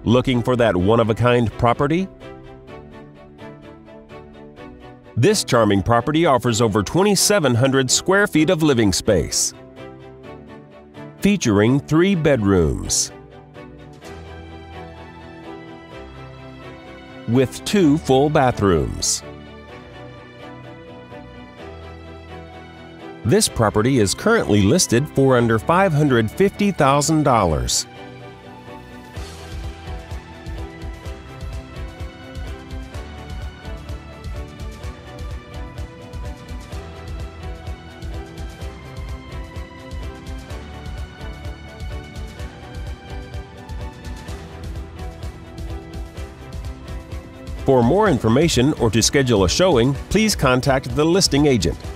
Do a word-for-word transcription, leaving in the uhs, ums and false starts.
Looking for that one-of-a-kind property? This charming property offers over twenty-seven hundred square feet of living space, featuring three bedrooms with two full bathrooms. This property is currently listed for under five hundred fifty thousand dollars. For more information or to schedule a showing, please contact the listing agent.